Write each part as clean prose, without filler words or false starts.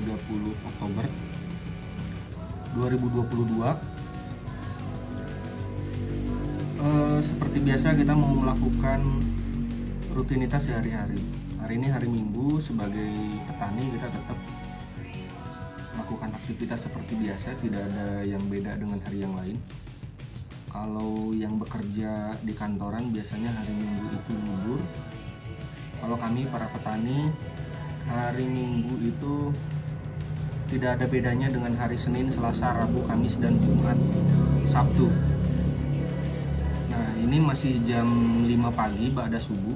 30 Oktober 2022. Seperti biasa kita mau melakukan rutinitas sehari-hari. Hari ini hari Minggu, sebagai petani kita tetap melakukan aktivitas seperti biasa, tidak ada yang beda dengan hari yang lain. Kalau yang bekerja di kantoran biasanya hari Minggu itu libur. Kalau kami para petani, hari Minggu itu tidak ada bedanya dengan hari Senin, Selasa, Rabu, Kamis, dan Jumat, Sabtu. Nah, ini masih jam 5 pagi, ba'da subuh.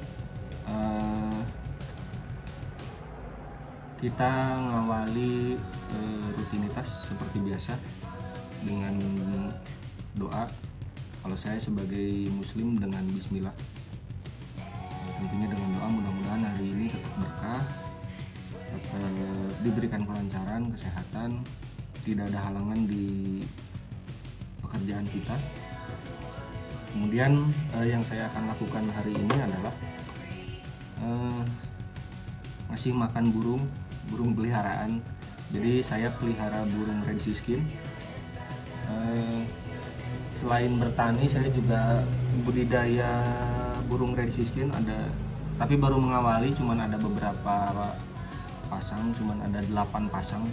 Kita ngawali rutinitas seperti biasa dengan doa. Kalau saya sebagai muslim dengan bismillah. Tentunya dengan doa, mudah-mudahan hari ini tetap berkah, tetap diberikan kelancaran, kesehatan, tidak ada halangan di pekerjaan kita. Kemudian yang saya akan lakukan hari ini adalah masih makan burung peliharaan. Jadi saya pelihara burung red siskin. Selain bertani, saya juga budidaya burung red siskin ada, tapi baru mengawali, cuman ada beberapa pasang, cuman ada 8 pasang.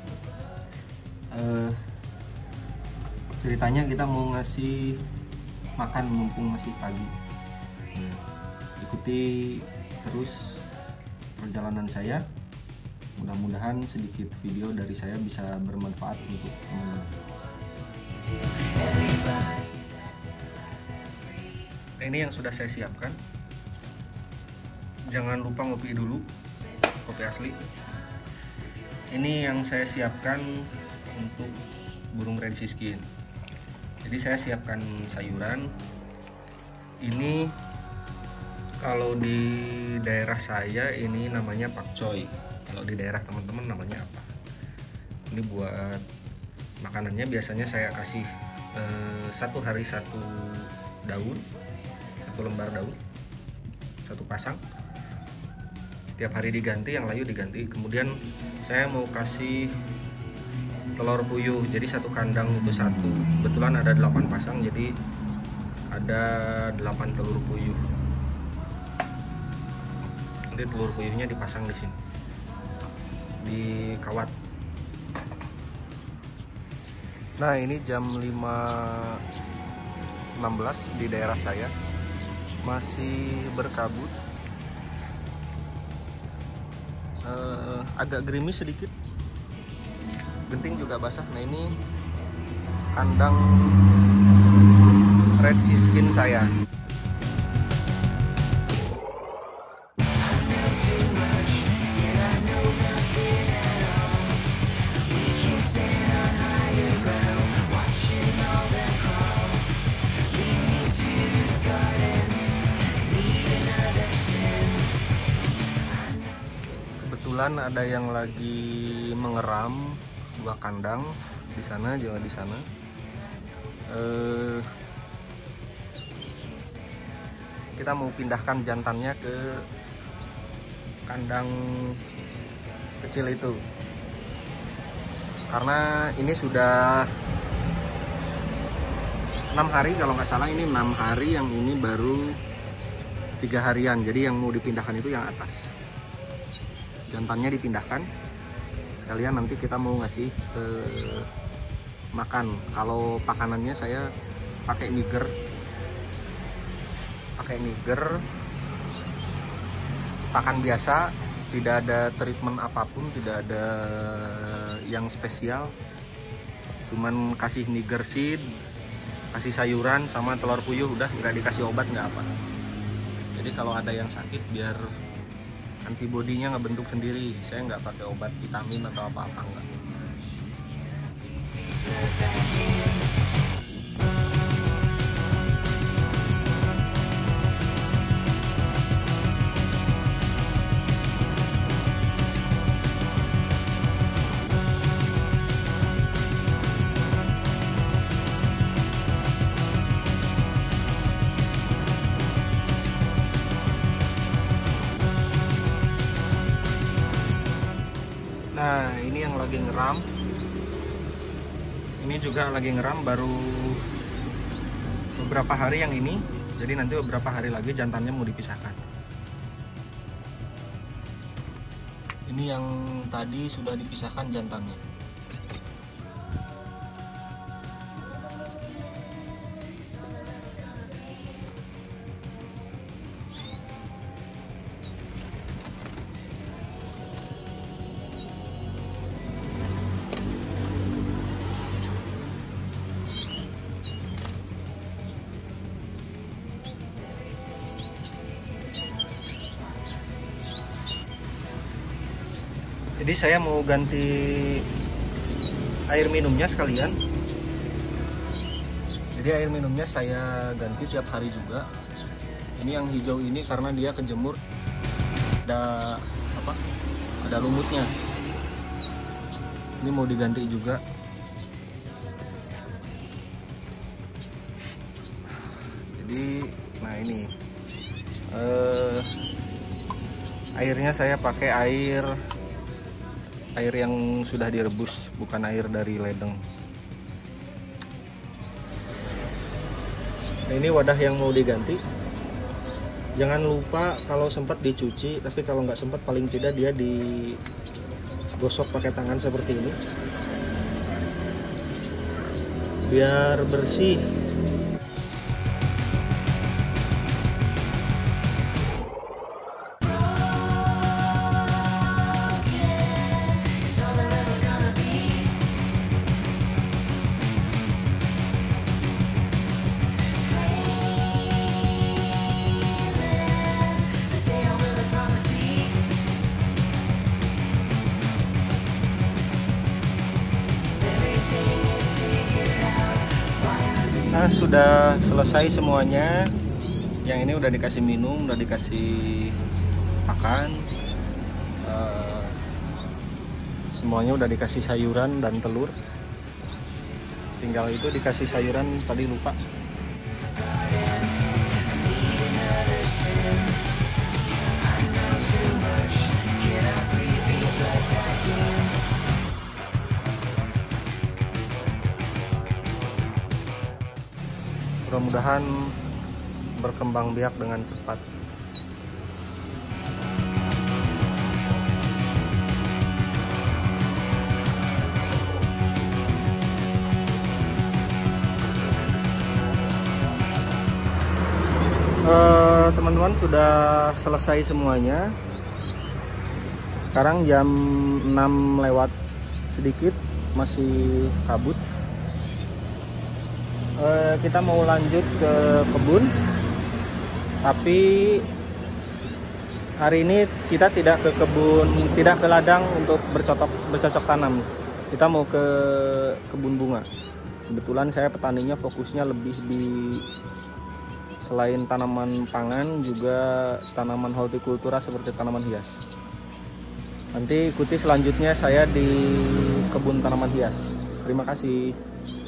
Ceritanya kita mau ngasih makan mumpung masih pagi. Ikuti terus perjalanan saya. Mudah-mudahan sedikit video dari saya bisa bermanfaat untuk teman-teman. Ini yang sudah saya siapkan. Jangan lupa ngopi dulu, kopi asli. Ini yang saya siapkan untuk burung red siskin. Jadi saya siapkan sayuran. Ini kalau di daerah saya ini namanya pakcoy. Kalau di daerah teman-teman namanya apa? Ini buat makanannya biasanya saya kasih satu hari satu daun, satu lembar daun, satu pasang. Setiap hari diganti, yang layu diganti. Kemudian saya mau kasih telur puyuh, jadi satu kandang itu satu. Kebetulan ada 8 pasang, jadi ada 8 telur puyuh. Nanti telur puyuhnya dipasang di sini, di kawat. Nah, ini jam 5.16 di daerah saya. Masih berkabut. Agak gerimis sedikit. Genting juga basah. Nah, ini kandang red siskin saya. Kebetulan ada yang lagi mengeram 2 kandang di sana, juga di sana. Kita mau pindahkan jantannya ke kandang kecil itu, karena ini sudah 6 hari kalau nggak salah. Ini 6 hari, yang ini baru 3 harian. Jadi yang mau dipindahkan itu yang atas. Jantannya dipindahkan, sekalian nanti kita mau ngasih makan. Kalau pakanannya saya pakai niger, pakan biasa, tidak ada treatment apapun, tidak ada yang spesial, cuman kasih niger seed, kasih sayuran sama telur puyuh, udah, nggak dikasih obat, nggak apa. Jadi kalau ada yang sakit, biar antibodinya ngebentuk sendiri. Saya nggak pakai obat vitamin atau apa-apa, enggak. Nah, ini yang lagi ngeram. Ini juga lagi ngeram baru beberapa hari yang ini. Jadi nanti beberapa hari lagi jantannya mau dipisahkan. Ini yang tadi sudah dipisahkan jantannya. Jadi saya mau ganti air minumnya sekalian. Jadi air minumnya saya ganti tiap hari juga. Ini yang hijau ini karena dia kejemur, ada lumutnya. Ini mau diganti juga. Jadi, nah ini airnya saya pakai air yang sudah direbus, bukan air dari ledeng. Nah, ini wadah yang mau diganti. Jangan lupa kalau sempat dicuci, tapi kalau nggak sempat paling tidak dia digosok pakai tangan seperti ini biar bersih. Nah, sudah selesai semuanya. Yang ini udah dikasih minum, udah dikasih pakan, semuanya udah dikasih sayuran dan telur. Tinggal itu dikasih sayuran, tadi lupa. Mudah-mudahan berkembang biak dengan cepat. Teman-teman, sudah selesai semuanya. Sekarang jam 6 lewat sedikit, masih kabut. Kita mau lanjut ke kebun, tapi hari ini kita tidak ke kebun, tidak ke ladang untuk bercocok tanam. Kita mau ke kebun bunga. Kebetulan saya petaninya fokusnya lebih di selain tanaman pangan juga tanaman hortikultura seperti tanaman hias. Nanti ikuti selanjutnya saya di kebun tanaman hias. Terima kasih.